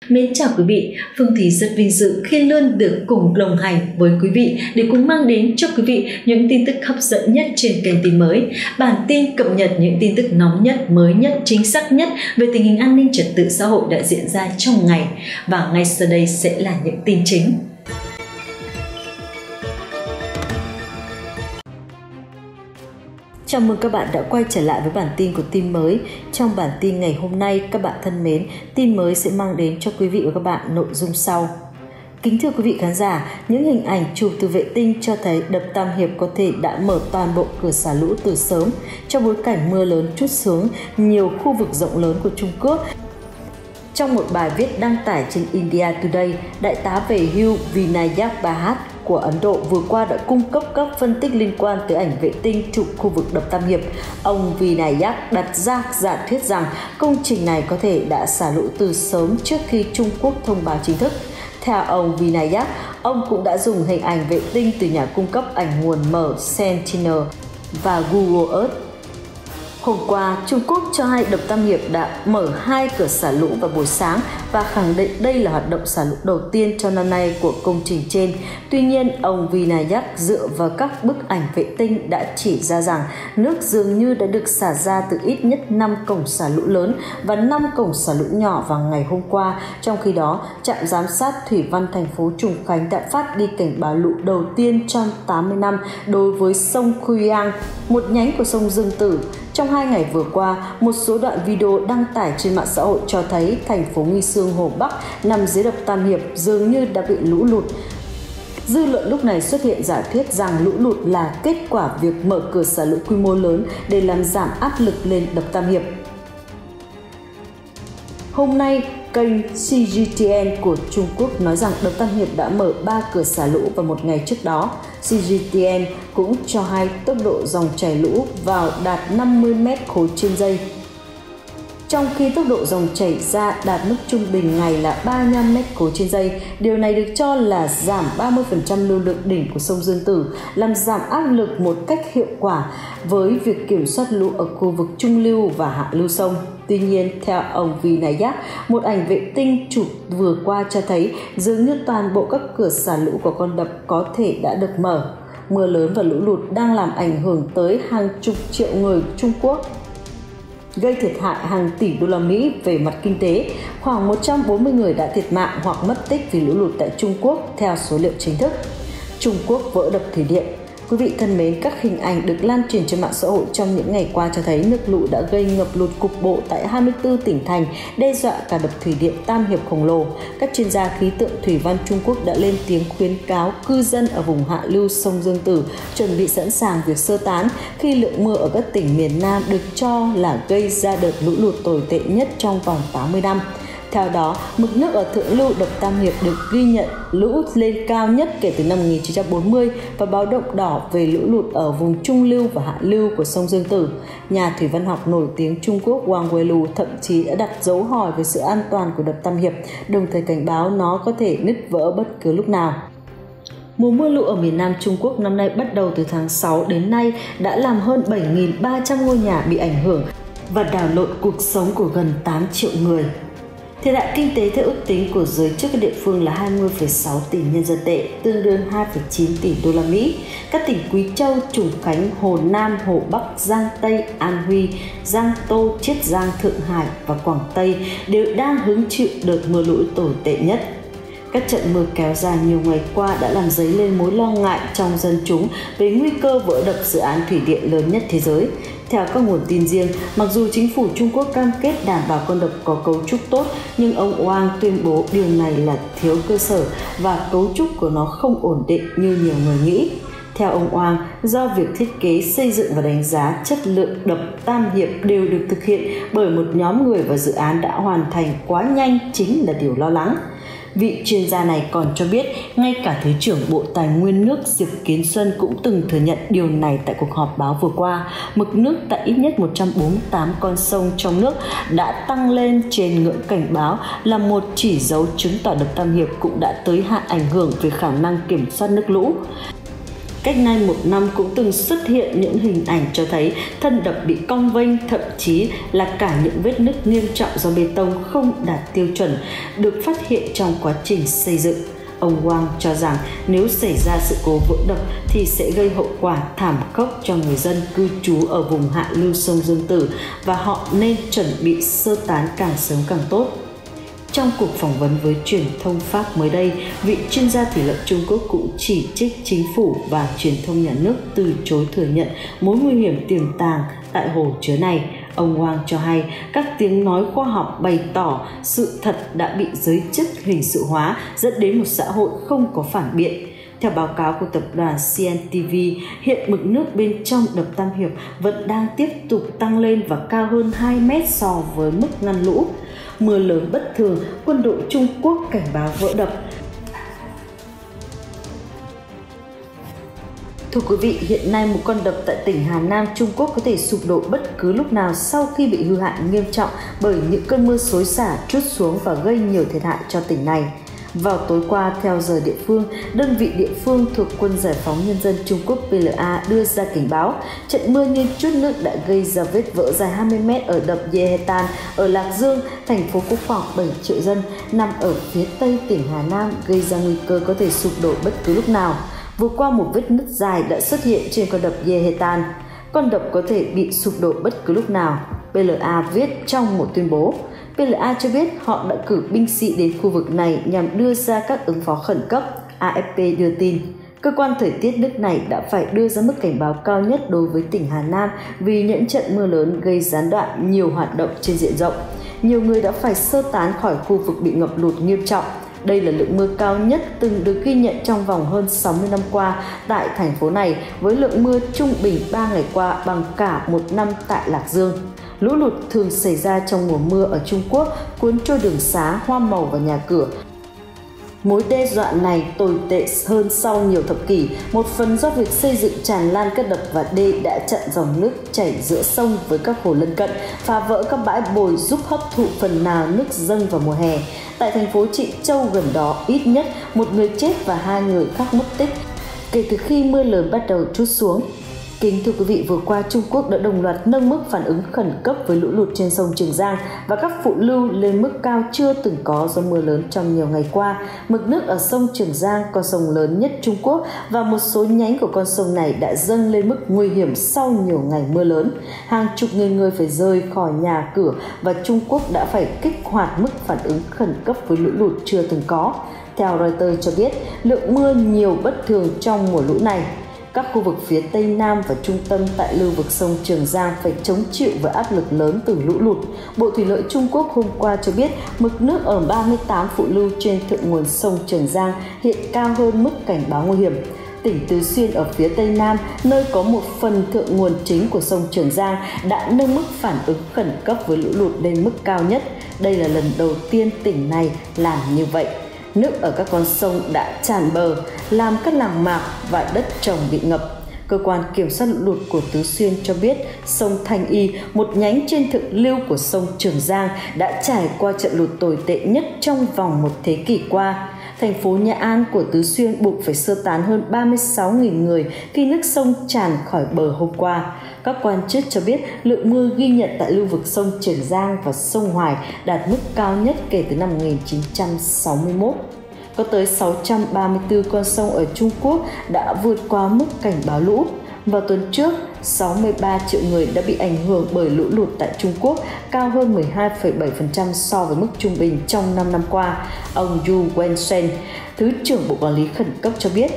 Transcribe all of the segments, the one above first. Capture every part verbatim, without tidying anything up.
Mến chào quý vị, Phương Thí rất vinh dự khi luôn được cùng đồng hành với quý vị để cùng mang đến cho quý vị những tin tức hấp dẫn nhất trên kênh Tin Mới. Bản tin cập nhật những tin tức nóng nhất, mới nhất, chính xác nhất về tình hình an ninh trật tự xã hội đã diễn ra trong ngày. Và ngay sau đây sẽ là những tin chính. Chào mừng các bạn đã quay trở lại với bản tin của Tin Mới. Trong bản tin ngày hôm nay, các bạn thân mến, Tin Mới sẽ mang đến cho quý vị và các bạn nội dung sau. Kính thưa quý vị khán giả, những hình ảnh chụp từ vệ tinh cho thấy đập Tam Hiệp có thể đã mở toàn bộ cửa xả lũ từ sớm trong bối cảnh mưa lớn trút xuống nhiều khu vực rộng lớn của Trung Quốc. Trong một bài viết đăng tải trên India Today, Đại tá về hưu Vinayak Bhatt của Ấn Độ vừa qua đã cung cấp các phân tích liên quan tới ảnh vệ tinh chụp khu vực đập Tam Hiệp. Ông Vinayak đặt ra giả thuyết rằng công trình này có thể đã xả lũ từ sớm trước khi Trung Quốc thông báo chính thức. Theo ông Vinayak, ông cũng đã dùng hình ảnh vệ tinh từ nhà cung cấp ảnh nguồn mở Sentinel và Google Earth. Hôm qua, Trung Quốc cho hay đập Tam Hiệp đã mở hai cửa xả lũ vào buổi sáng và khẳng định đây là hoạt động xả lũ đầu tiên trong năm nay của công trình trên. Tuy nhiên, ông Vinayak dựa vào các bức ảnh vệ tinh đã chỉ ra rằng nước dường như đã được xả ra từ ít nhất năm cổng xả lũ lớn và năm cổng xả lũ nhỏ vào ngày hôm qua. Trong khi đó, trạm giám sát thủy văn thành phố Trùng Khánh đã phát đi cảnh báo lũ đầu tiên trong tám mươi năm đối với sông Khuang, một nhánh của sông Dương Tử. Trong hai ngày vừa qua, một số đoạn video đăng tải trên mạng xã hội cho thấy thành phố Nghi Sương, Hồ Bắc nằm dưới đập Tam Hiệp dường như đã bị lũ lụt. Dư luận lúc này xuất hiện giả thuyết rằng lũ lụt là kết quả việc mở cửa xả lũ quy mô lớn để làm giảm áp lực lên đập Tam Hiệp. Hôm nay, kênh xê giê tê en của Trung Quốc nói rằng đập Tam Hiệp đã mở ba cửa xả lũ vào một ngày trước đó. xê giê tê en cũng cho hay tốc độ dòng chảy lũ vào đạt năm mươi mét khối trên giây, trong khi tốc độ dòng chảy ra đạt mức trung bình ngày là ba mươi lăm mét khối trên giây. Điều này được cho là giảm ba mươi phần trăm lưu lượng đỉnh của sông Dương Tử, làm giảm áp lực một cách hiệu quả với việc kiểm soát lũ ở khu vực trung lưu và hạ lưu sông. Tuy nhiên, theo ông Vinayak, một ảnh vệ tinh chụp vừa qua cho thấy dường như toàn bộ các cửa xả lũ của con đập có thể đã được mở. Mưa lớn và lũ lụt đang làm ảnh hưởng tới hàng chục triệu người Trung Quốc, gây thiệt hại hàng tỷ đô la Mỹ về mặt kinh tế. Khoảng một trăm bốn mươi người đã thiệt mạng hoặc mất tích vì lũ lụt tại Trung Quốc theo số liệu chính thức. Trung Quốc vỡ đập thủy điện. Quý vị thân mến, các hình ảnh được lan truyền trên mạng xã hội trong những ngày qua cho thấy nước lũ đã gây ngập lụt cục bộ tại hai mươi tư tỉnh thành, đe dọa cả đập thủy điện Tam Hiệp khổng lồ. Các chuyên gia khí tượng thủy văn Trung Quốc đã lên tiếng khuyến cáo cư dân ở vùng hạ lưu sông Dương Tử chuẩn bị sẵn sàng việc sơ tán khi lượng mưa ở các tỉnh miền Nam được cho là gây ra đợt lũ lụt tồi tệ nhất trong vòng tám mươi năm. Theo đó, mực nước ở thượng lưu đập Tam Hiệp được ghi nhận lũ lên cao nhất kể từ năm một nghìn chín trăm bốn mươi và báo động đỏ về lũ lụt ở vùng trung lưu và hạ lưu của sông Dương Tử. Nhà thủy văn học nổi tiếng Trung Quốc Wang Weilu thậm chí đã đặt dấu hỏi về sự an toàn của đập Tam Hiệp, đồng thời cảnh báo nó có thể nứt vỡ bất cứ lúc nào. Mùa mưa lũ ở miền Nam Trung Quốc năm nay bắt đầu từ tháng sáu đến nay đã làm hơn bảy nghìn ba trăm ngôi nhà bị ảnh hưởng và đảo lộn cuộc sống của gần tám triệu người. Thiệt hại kinh tế theo ước tính của giới chức các địa phương là hai mươi phẩy sáu tỷ nhân dân tệ, tương đương hai phẩy chín tỷ đô la Mỹ. Các tỉnh Quý Châu, Trùng Khánh, Hồ Nam, Hồ Bắc, Giang Tây, An Huy, Giang Tô, Chiết Giang, Thượng Hải và Quảng Tây đều đang hứng chịu đợt mưa lũ tồi tệ nhất. Các trận mưa kéo dài nhiều ngày qua đã làm dấy lên mối lo ngại trong dân chúng về nguy cơ vỡ đập dự án thủy điện lớn nhất thế giới. Theo các nguồn tin riêng, mặc dù chính phủ Trung Quốc cam kết đảm bảo con đập có cấu trúc tốt, nhưng ông Wang tuyên bố điều này là thiếu cơ sở và cấu trúc của nó không ổn định như nhiều người nghĩ. Theo ông Wang, do việc thiết kế, xây dựng và đánh giá chất lượng đập Tam Hiệp đều được thực hiện bởi một nhóm người và dự án đã hoàn thành quá nhanh chính là điều lo lắng. Vị chuyên gia này còn cho biết, ngay cả Thứ trưởng Bộ Tài nguyên nước Diệp Kiến Xuân cũng từng thừa nhận điều này tại cuộc họp báo vừa qua. Mực nước tại ít nhất một trăm bốn mươi tám con sông trong nước đã tăng lên trên ngưỡng cảnh báo, là một chỉ dấu chứng tỏ đập Tam Hiệp cũng đã tới hạn ảnh hưởng về khả năng kiểm soát nước lũ. Cách nay một năm cũng từng xuất hiện những hình ảnh cho thấy thân đập bị cong vênh, thậm chí là cả những vết nứt nghiêm trọng do bê tông không đạt tiêu chuẩn được phát hiện trong quá trình xây dựng. Ông Wang cho rằng nếu xảy ra sự cố vỡ đập thì sẽ gây hậu quả thảm khốc cho người dân cư trú ở vùng hạ lưu sông Dương Tử và họ nên chuẩn bị sơ tán càng sớm càng tốt. Trong cuộc phỏng vấn với truyền thông Pháp mới đây, vị chuyên gia thủy lợi Trung Quốc cũng chỉ trích chính phủ và truyền thông nhà nước từ chối thừa nhận mối nguy hiểm tiềm tàng tại hồ chứa này. Ông Wang cho hay các tiếng nói khoa học bày tỏ sự thật đã bị giới chức hình sự hóa, dẫn đến một xã hội không có phản biện. Theo báo cáo của tập đoàn xê en tê vê, hiện mực nước bên trong đập Tam Hiệp vẫn đang tiếp tục tăng lên và cao hơn hai mét so với mức ngăn lũ. Mưa lớn bất thường, quân đội Trung Quốc cảnh báo vỡ đập. Thưa quý vị, hiện nay một con đập tại tỉnh Hà Nam, Trung Quốc có thể sụp đổ bất cứ lúc nào sau khi bị hư hại nghiêm trọng bởi những cơn mưa xối xả trút xuống và gây nhiều thiệt hại cho tỉnh này. Vào tối qua, theo giờ địa phương, đơn vị địa phương thuộc Quân Giải phóng Nhân dân Trung Quốc pê lờ a đưa ra cảnh báo trận mưa như trút nước đã gây ra vết vỡ dài hai mươi mét ở đập Yehetan ở Lạc Dương, thành phố có khoảng bảy triệu dân, nằm ở phía tây tỉnh Hà Nam, gây ra nguy cơ có thể sụp đổ bất cứ lúc nào. Vừa qua, một vết nứt dài đã xuất hiện trên con đập Yehetan. Con đập có thể bị sụp đổ bất cứ lúc nào, pê lờ a viết trong một tuyên bố. pê lờ a cho biết họ đã cử binh sĩ đến khu vực này nhằm đưa ra các ứng phó khẩn cấp, a ép pê đưa tin. Cơ quan thời tiết nước này đã phải đưa ra mức cảnh báo cao nhất đối với tỉnh Hà Nam vì những trận mưa lớn gây gián đoạn nhiều hoạt động trên diện rộng. Nhiều người đã phải sơ tán khỏi khu vực bị ngập lụt nghiêm trọng. Đây là lượng mưa cao nhất từng được ghi nhận trong vòng hơn sáu mươi năm qua tại thành phố này, với lượng mưa trung bình ba ngày qua bằng cả một năm tại Lạc Dương. Lũ lụt thường xảy ra trong mùa mưa ở Trung Quốc, cuốn trôi đường xá, hoa màu và nhà cửa. Mối đe dọa này tồi tệ hơn sau nhiều thập kỷ, một phần do việc xây dựng tràn lan các đập và đê đã chặn dòng nước chảy giữa sông với các hồ lân cận, phá vỡ các bãi bồi giúp hấp thụ phần nào nước dâng vào mùa hè. Tại thành phố Trịnh Châu gần đó, ít nhất một người chết và hai người khác mất tích kể từ khi mưa lớn bắt đầu trút xuống. Kính thưa quý vị, vừa qua Trung Quốc đã đồng loạt nâng mức phản ứng khẩn cấp với lũ lụt trên sông Trường Giang và các phụ lưu lên mức cao chưa từng có do mưa lớn trong nhiều ngày qua. Mực nước ở sông Trường Giang, con sông lớn nhất Trung Quốc, và một số nhánh của con sông này đã dâng lên mức nguy hiểm sau nhiều ngày mưa lớn. Hàng chục nghìn người phải rời khỏi nhà cửa và Trung Quốc đã phải kích hoạt mức phản ứng khẩn cấp với lũ lụt chưa từng có. Theo Reuters cho biết, lượng mưa nhiều bất thường trong mùa lũ này. Các khu vực phía Tây Nam và trung tâm tại lưu vực sông Trường Giang phải chống chịu với áp lực lớn từ lũ lụt. Bộ Thủy lợi Trung Quốc hôm qua cho biết mực nước ở ba mươi tám phụ lưu trên thượng nguồn sông Trường Giang hiện cao hơn mức cảnh báo nguy hiểm. Tỉnh Tứ Xuyên ở phía Tây Nam, nơi có một phần thượng nguồn chính của sông Trường Giang, đã nâng mức phản ứng khẩn cấp với lũ lụt lên mức cao nhất. Đây là lần đầu tiên tỉnh này làm như vậy. Nước ở các con sông đã tràn bờ, làm các làng mạc và đất trồng bị ngập. Cơ quan kiểm soát lũ lụt của Tứ Xuyên cho biết sông Thanh Y, một nhánh trên thượng lưu của sông Trường Giang, đã trải qua trận lụt tồi tệ nhất trong vòng một thế kỷ qua. Thành phố Nhã An của Tứ Xuyên buộc phải sơ tán hơn ba mươi sáu nghìn người khi nước sông tràn khỏi bờ hôm qua. Các quan chức cho biết lượng mưa ghi nhận tại lưu vực sông Trường Giang và sông Hoài đạt mức cao nhất kể từ năm một nghìn chín trăm sáu mươi mốt. Có tới sáu trăm ba mươi tư con sông ở Trung Quốc đã vượt qua mức cảnh báo lũ. Vào tuần trước, sáu mươi ba triệu người đã bị ảnh hưởng bởi lũ lụt tại Trung Quốc, cao hơn mười hai phẩy bảy phần trăm so với mức trung bình trong năm năm qua. Ông Yu Wenshen, Thứ trưởng Bộ Quản lý Khẩn cấp cho biết.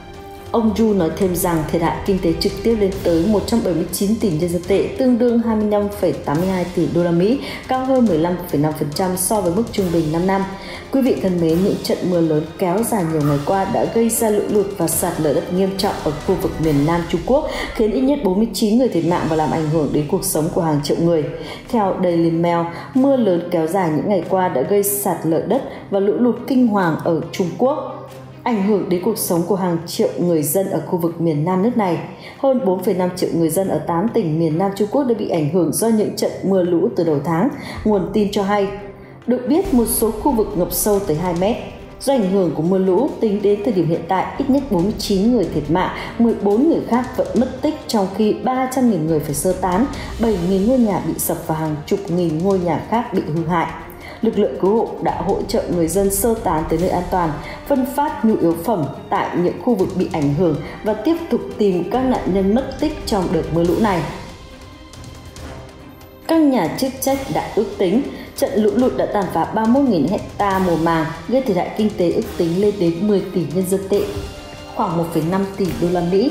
Ông Yu nói thêm rằng thiệt hại kinh tế trực tiếp lên tới một trăm bảy mươi chín tỷ nhân dân tệ, tương đương hai mươi lăm phẩy tám mươi hai tỷ đô la Mỹ, cao hơn mười lăm phẩy năm phần trăm so với mức trung bình năm năm. Quý vị thân mến, những trận mưa lớn kéo dài nhiều ngày qua đã gây ra lũ lụt và sạt lở đất nghiêm trọng ở khu vực miền Nam Trung Quốc, khiến ít nhất bốn mươi chín người thiệt mạng và làm ảnh hưởng đến cuộc sống của hàng triệu người. Theo Daily Mail, mưa lớn kéo dài những ngày qua đã gây sạt lở đất và lũ lụt kinh hoàng ở Trung Quốc, ảnh hưởng đến cuộc sống của hàng triệu người dân ở khu vực miền Nam nước này. Hơn bốn phẩy năm triệu người dân ở tám tỉnh miền Nam Trung Quốc đã bị ảnh hưởng do những trận mưa lũ từ đầu tháng, nguồn tin cho hay. Được biết, một số khu vực ngập sâu tới hai mét. Do ảnh hưởng của mưa lũ, tính đến thời điểm hiện tại, ít nhất bốn mươi chín người thiệt mạng, mười bốn người khác vẫn mất tích, trong khi ba trăm nghìn người phải sơ tán, bảy nghìn ngôi nhà bị sập và hàng chục nghìn ngôi nhà khác bị hư hại. Lực lượng cứu hộ đã hỗ trợ người dân sơ tán tới nơi an toàn, phân phát nhu yếu phẩm tại những khu vực bị ảnh hưởng và tiếp tục tìm các nạn nhân mất tích trong đợt mưa lũ này. Các nhà chức trách đã ước tính trận lũ lụt đã tàn phá ba mươi mốt nghìn hecta mùa màng, gây thiệt hại kinh tế ước tính lên đến mười tỷ nhân dân tệ, khoảng một phẩy năm tỷ đô la Mỹ.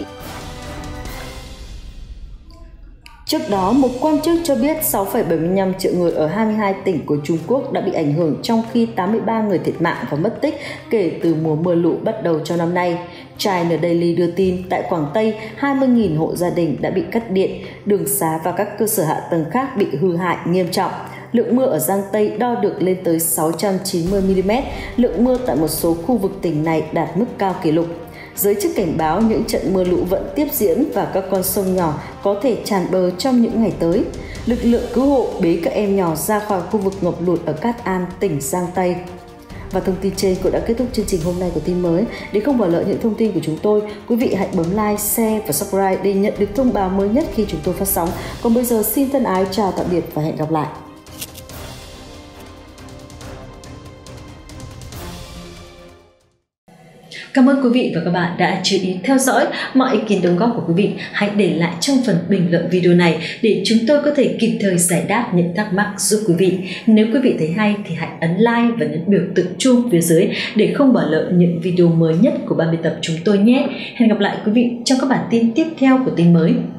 Trước đó, một quan chức cho biết sáu phẩy bảy mươi lăm triệu người ở hai mươi hai tỉnh của Trung Quốc đã bị ảnh hưởng, trong khi tám mươi ba người thiệt mạng và mất tích kể từ mùa mưa lũ bắt đầu trong năm nay. China Daily đưa tin tại Quảng Tây, hai mươi nghìn hộ gia đình đã bị cắt điện, đường xá và các cơ sở hạ tầng khác bị hư hại nghiêm trọng. Lượng mưa ở Giang Tây đo được lên tới sáu trăm chín mươi mi li mét, lượng mưa tại một số khu vực tỉnh này đạt mức cao kỷ lục. Giới chức cảnh báo những trận mưa lũ vẫn tiếp diễn và các con sông nhỏ có thể tràn bờ trong những ngày tới. Lực lượng cứu hộ bế các em nhỏ ra khỏi khu vực ngập lụt ở Cát An, tỉnh Giang Tây. Và thông tin trên cũng đã kết thúc chương trình hôm nay của Tin Mới. Để không bỏ lỡ những thông tin của chúng tôi, quý vị hãy bấm like, share và subscribe để nhận được thông báo mới nhất khi chúng tôi phát sóng. Còn bây giờ xin thân ái chào tạm biệt và hẹn gặp lại. Cảm ơn quý vị và các bạn đã chú ý theo dõi. Mọi ý kiến đóng góp của quý vị hãy để lại trong phần bình luận video này để chúng tôi có thể kịp thời giải đáp những thắc mắc giúp quý vị. Nếu quý vị thấy hay thì hãy ấn like và nhấn biểu tượng chuông phía dưới để không bỏ lỡ những video mới nhất của ban biên tập chúng tôi nhé. Hẹn gặp lại quý vị trong các bản tin tiếp theo của Tin Mới.